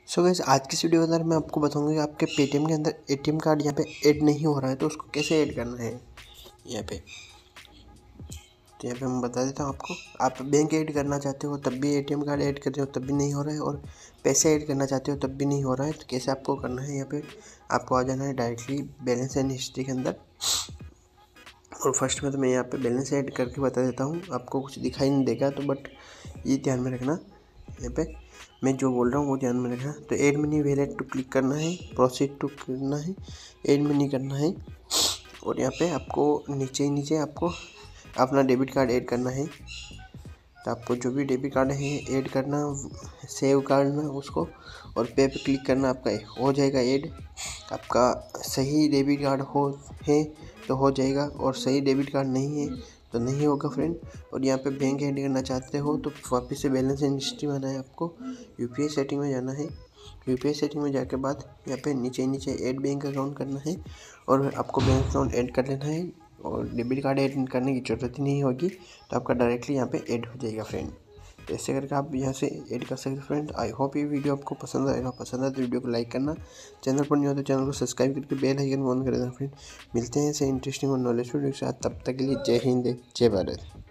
So guys आज की इस वीडियो के अंदर मैं आपको बताऊंगा कि आपके पेटीएम के अंदर एटीएम कार्ड यहाँ पे ऐड नहीं हो रहा है तो उसको कैसे ऐड करना है यहाँ पे। तो यहाँ पे मैं बता देता हूँ आपको। आप बैंक ऐड करना चाहते हो तब भी एटीएम कार्ड ऐड करते हो तब भी नहीं हो रहा है, और पैसे ऐड करना चाहते हो तब भी नहीं हो रहा है। तो कैसे आपको करना है, यहाँ पे आपको आ जाना है डायरेक्टली बैलेंस एंड हिस्ट्री के अंदर। और फर्स्ट में तो मैं यहाँ पे बैलेंस ऐड करके बता देता हूँ, आपको कुछ दिखाई नहीं देगा तो बट ये ध्यान में रखना, यहाँ पे मैं जो बोल रहा हूँ वो ध्यान में रखना। तो add money wallet to click करना है, प्रोसीड टू करना है, ऐड मनी करना है, और यहाँ पे आपको नीचे आपको अपना डेबिट कार्ड ऐड करना है। तो आपको जो भी डेबिट कार्ड है ऐड करना, सेव करना उसको, और पे पे क्लिक करना, आपका हो जाएगा ऐड। आपका सही डेबिट कार्ड है तो हो जाएगा, और सही डेबिट कार्ड नहीं है तो नहीं होगा फ्रेंड। और यहाँ पे बैंक ऐड करना चाहते हो तो वापस से बैलेंस एंड हिस्ट्री में आना है, आपको यूपीआई सेटिंग में जाना है। यूपीआई सेटिंग में जाके बाद यहाँ पे नीचे ऐड बैंक अकाउंट करना है, और आपको बैंक अकाउंट ऐड कर लेना है, और डेबिट कार्ड ऐड करने की ज़रूरत ही नहीं होगी, तो आपका डायरेक्टली यहाँ पे ऐड हो जाएगा फ्रेंड। तो ऐसे करके आप यहाँ से ऐड कर सकते हो फ्रेंड। आई होप ये वीडियो आपको पसंद आएगा। पसंद आए तो वीडियो को लाइक करना, चैनल पर नहीं हो तो चैनल को सब्सक्राइब करके बेल आइकन ऑन कर देना फ्रेंड। मिलते हैं ऐसे इंटरेस्टिंग और नॉलेजफुल वीडियो के साथ, तब तक के लिए जय हिंद जय भारत।